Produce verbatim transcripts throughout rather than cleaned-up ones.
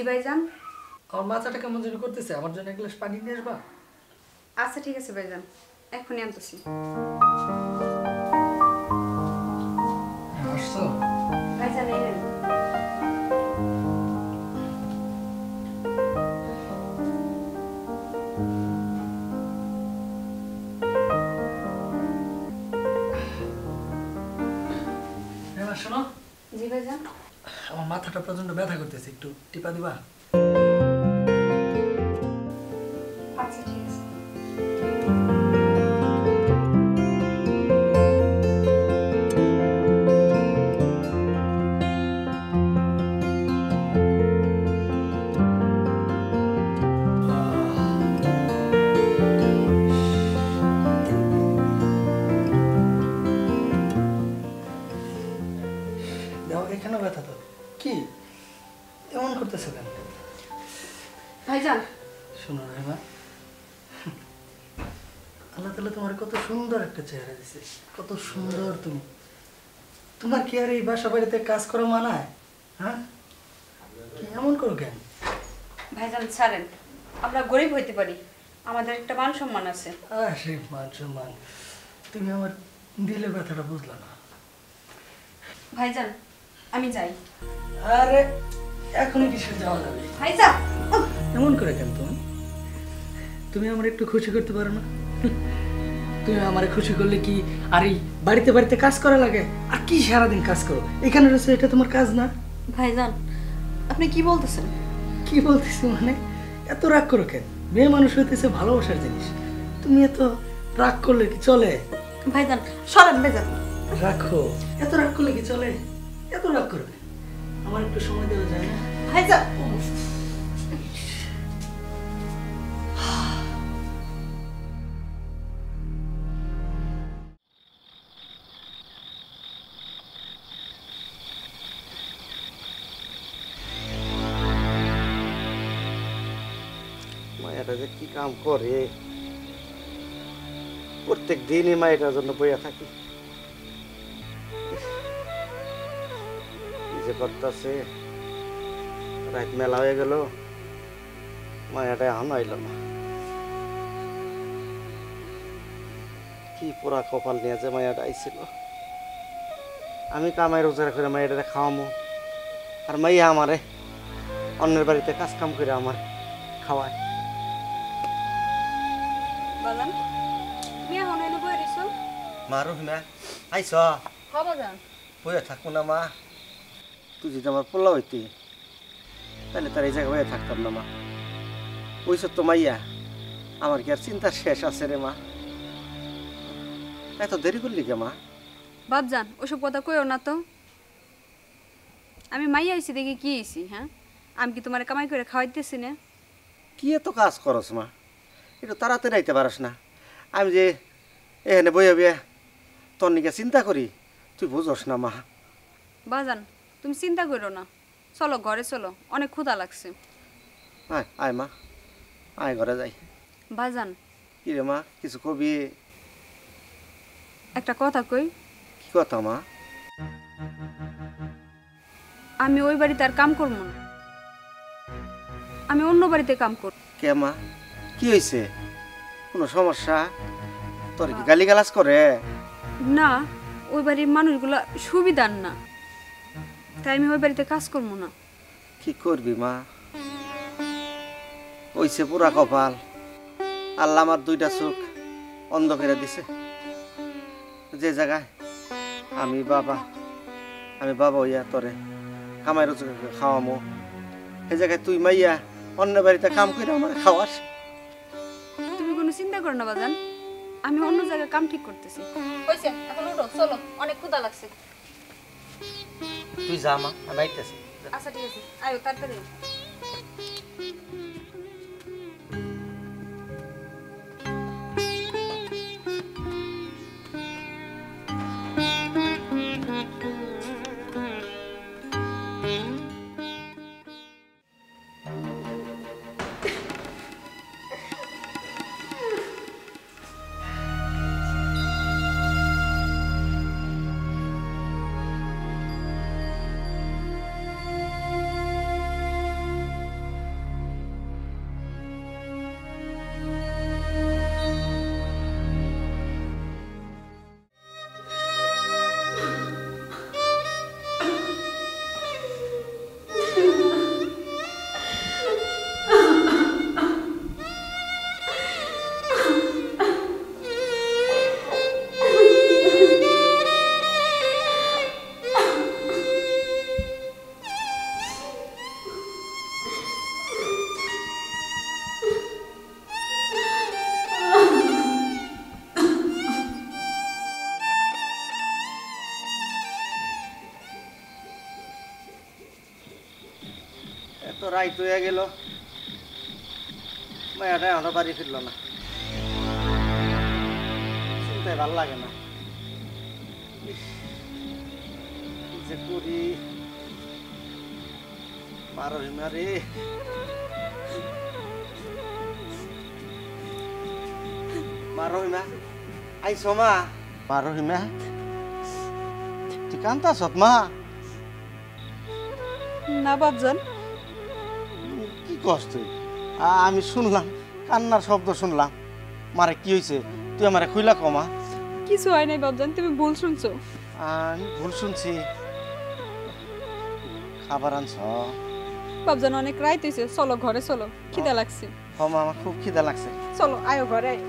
ভাইজান। আমার মাথাটা কেমন যেন করতেছে, আমার জন্য এক গ্লাস পানি নিয়ে আসবা? আচ্ছা ঠিক আছে ভাইজান, এখনই আনতেছি। আসছো? ভাইজান এই নেন। শোনো। জি ভাইজান। আমার মাথাটা প্রচন্ড ব্যথা করতেছে, একটু টিপা দিবা? আচ্ছা ঠিক আছে। এখানে ব্যথা তো কি এমন করতেছো কেন? ভাইজান শোনো রেমা, আল্লাহ তাআলা তোমার কত সুন্দর একটা চেহারা দিয়েছে, কত সুন্দর তুমি। তোমার কি আর এই বাসা বাড়িতে কাজ করা মানায়? হ্যাঁ, কি এমন করো কেন? ভাইজান ছাড়েন, আমরা গরিব হইতে পারি, আমাদের একটা মান সম্মান আছে। আহ সেই মান সম্মান, তুমি আমার দিলের ব্যথাটা বুঝলা না। ভাইজান আমি যাই। আরে এখনই কিসের যাওয়া যাবে? ভাইজান এমন করে কেন তুমি? তুমি আমার একটু খুশি করতে পারো না? তুমি আমারে খুশি করলে কি আর এই বাড়িতে বাড়িতে কাজ করা লাগে? আর কি সারাদিন কাজ করো? এখানে রয়েছে, এটা তোমার কাজ না? ভাইজান আপনি কি বলতেছেন? কি বলতেছি মানে? এত রাগ করো কেন? মেয়ে মানুষ হইতেছে ভালোবাসার জিনিস, তুমি এত রাগ করলে কি চলে? ভাইজান সরেন ভাইজান। রাখো, এত রাগ করলে কি চলে? এত রাগ করবে, আমার একটু সময় দেওয়া যায় না? ভাইজান মায়াটা যে কি কাম করে, প্রত্যেক দিনই মায়েটার জন্য বইয়া থাকি। কি যে করতেছে, রাত মেলা হয়ে গেল, মায়াটা এখন আইল না। কি পোড়া কপাল নিয়ে যে মায়াটা আইছিল। আমি কামাই রোজগার করে মায়েটা খাওয়ামো, আর মাইয়া আমারে অন্যের বাড়িতে কাজ কাম করে আমার খাওয়ায়। বাজান মিয়া হনাইলো বই রিসো। মা রহিমা আইস? হ্যাঁ বাজান। বইয়া থাকবো না মা, তুই যদি আমার পোলা হইতি তাহলে তার এই জায়গায় বইয়া থাকতাম না মা। ওই সত্য মাইয়া, আমার কি আর চিন্তার শেষ আছে রে মা? এত দেরি করলি কে মা? বাপজান ওসব কথা কইও না তো। আমি মাই আইছি দেখি কি আইছি? হ্যাঁ, আমি কি তোমার কামাই করে খাওয়াইতেছি না? কি এত কাজ করস মা? একটু তাড়াতাড়ি আইতে পারস না? আমি যে এখানে বইয়া বিয়া তোর নিকে চিন্তা করি, তুই বুঝস না মা। বাজান তুমি চিন্তা করো না, চলো ঘরে চলো, অনেক ক্ষুধা লাগছে। আয় আয় মা, আয় ঘরে যাই। বাজান কি রে মা, কিছু কবি? একটা কথা কই। কি কথা মা? আমি ওই বাড়িতে আর কাম করবো না, আমি অন্য বাড়িতে কাম করব। কে মা, কি হয়েছে? কোনো সমস্যা? তোর কি গালিগালাজ করে? না, ওই বাড়ির মানুষগুলা সুবিধার না, তাই আমি ওই বাড়িতে কাজ করবো না। কি করবি মা? ওইছে পুরা কপাল, আল্লাহ আমার দুইটা চোখ অন্ধ করে দিছে। যে জায়গায় আমি বাবা আমি বাবা হইয়া তোরে কামাই রোজগার করে খাওয়ামো, সেই জায়গায় তুই মাইয়া অন্য বাড়িতে কাম করে আমার খাওয়াস। তুমি কোনো চিন্তা করো না বাজান, আমি অন্য জায়গায় কাম ঠিক করতেছি। হইছে, এখন উঠো চলো, অনেক ক্ষুধা লাগছে। তুই যা মা, আমি আইতেছি। আচ্ছা ঠিক আছে, আয়ো তাড়াতাড়ি। রাইত হয়ে গেল, মায়াটা এখনো বাড়ি ফিরল না। চিন্তায় ভাল লাগে না। ইস, কি যে করি। মারো হিমারে, মারো হিমা আইস মা। মারো হিমা, তুই কান্তাস মা? না বাপজান, কি কষ্ট তুই? আ- আমি শুনলাম, কান্নার শব্দ শুনলাম। মারে কি হয়েছে তুই আমারে খুইলা কমা। কিছু হয় নাই বাপজান, তুমি ভুল শুনছো। আমি ভুল শুনছি। খাবার আনছ? বাপজান অনেক রাইত হইছে, চলো ঘরে চলো, খিদা লাগছে। হমা, আমার খুব খিদা লাগছে। চলো আয়ো ঘরে আয়ো।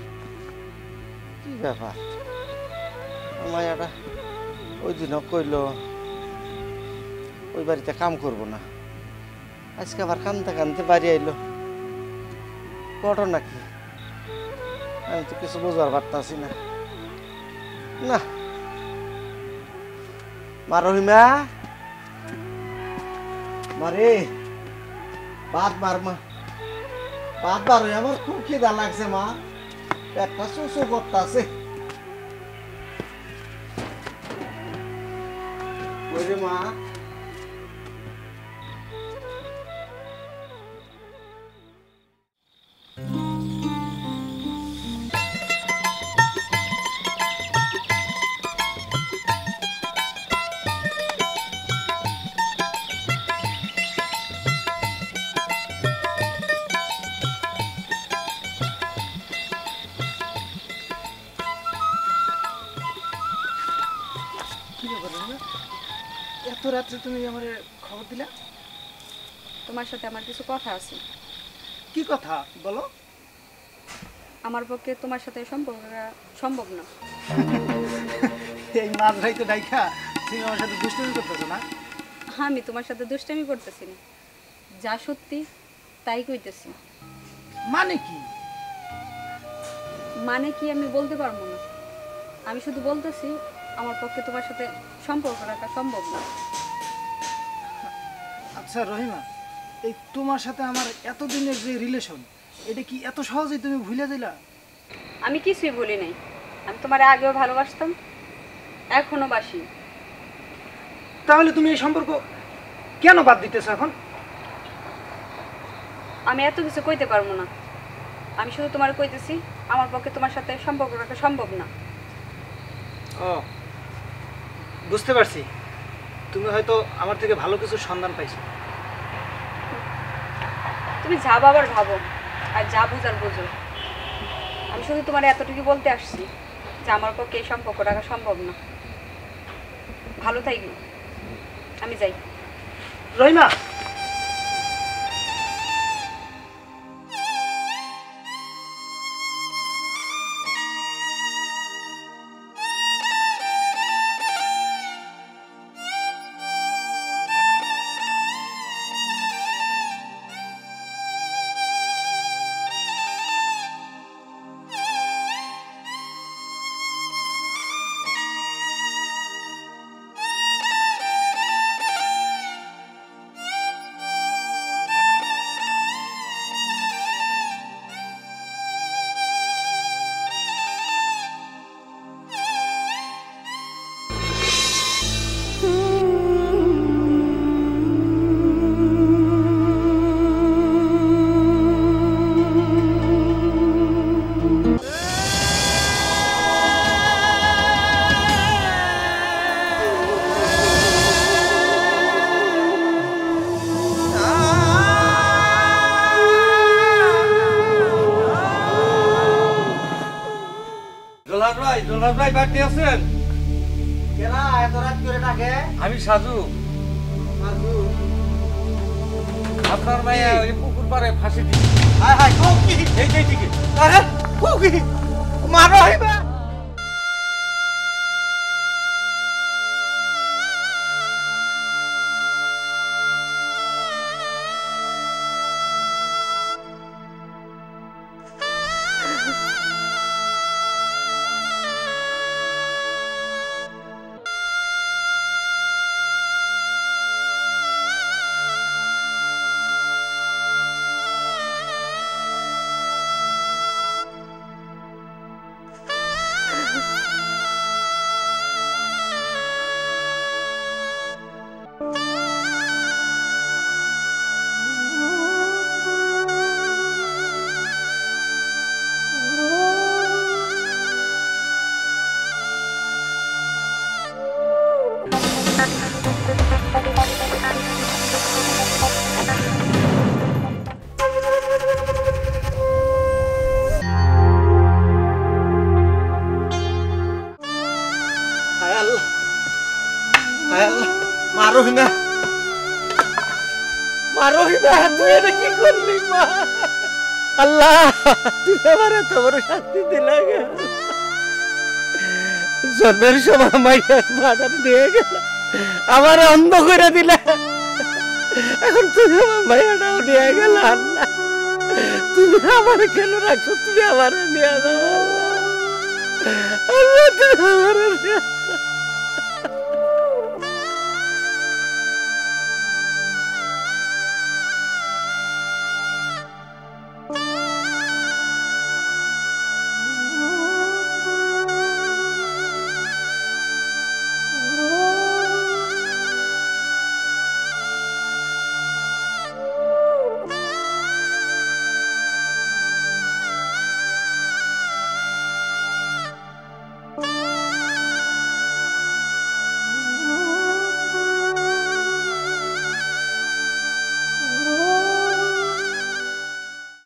কি ব্যাপার, মায়াটা ওই দিনও কইলো ওই বাড়িতে কাম করব না, আজকে আবার কানতে কানতে বাড়ি আইলো। ঘটনা কি আমি তো কিছু বোঝার পারতাছি না। না মারো হিমা, মারে ভাত মার মা, ভাত মারো। আমার খুব খিদা লাগছে মা, একটা শুশু করতেছে। ওরে মা, কি ব্যাপার রহিমা? এত রাত্রে তুমি আমার খবর দিলা? তোমার সাথে আমার কিছু কথা আছে। কি কথা বলো? আমার পক্ষে তোমার সাথে সম্পর্ক করা সম্ভব না। এই মাছ ভাইতে ডাইখা তুমি আমার সাথে দুষ্টুমি করতেছো না? আমি তোমার সাথে দুষ্টামি করতেছি না, যা সত্যি তাই কইতেছি। মানে কি? মানে কি আমি বলতে পারবো না, আমি শুধু বলতেছি আমার পক্ষে তোমার সাথে সম্পর্ক রাখা সম্ভব না। আচ্ছা রহিমা, এই তোমার সাথে আমার এতদিনের যে রিলেশন, এটা কি এত সহজেই তুমি ভুলে দিলা? আমি কিছুই বলি নাই, আমি তোমার আগেও ভালোবাসতাম, এখনো বাসি। তাহলে তুমি এই সম্পর্ক কেন বাদ দিতেছো এখন? আমি এত কিছু কইতে পারবো না, আমি শুধু তোমার কইতেছি আমার পক্ষে তোমার সাথে সম্পর্ক রাখা সম্ভব না। ও বুঝতে পারছি, তুমি হয়তো আমার থেকে ভালো কিছু সন্ধান পাইছো। তুমি যা ভাবার ভাবো আর যা বুঝার বুঝো, আমি শুধু তোমার এতটুকু বলতে আসছি যে আমার পক্ষে এই সম্পর্ক রাখা সম্ভব না। ভালো থাকবি, আমি যাই। রহিমা, জোলার ভাই, জোলার ভাই বাড়িতে আছেন? কেনা এত রাত করে ডাকে? আমি সাজু, সাজু। আপনার মাইয়া ওই পুকুর পাড়ে ফাঁসি দিচ্ছে। হায় হায়, কও কি? এই যে এইদিকে। আরে কও কি? মারো হিমা। আল্লাহ হায় আল্লাহ মা রহিমা মা রহিমা তুই এটা কি করলি মা আল্লাহ তুই আমার এত বড় শাস্তি দিলা গে জন্মের সময় মাইয়ার মাথার দিয়ে গেল আমার অন্ধ করে দিলা এখন তুমি আমার মাইয়াটাও নিয়ে গেল আল্লাহ তুমি আমার কেন রাখছো তুমি আমার নিয়ে যাও আল্লাহ আল্লাহ তুমি আমার নিয়ে যাও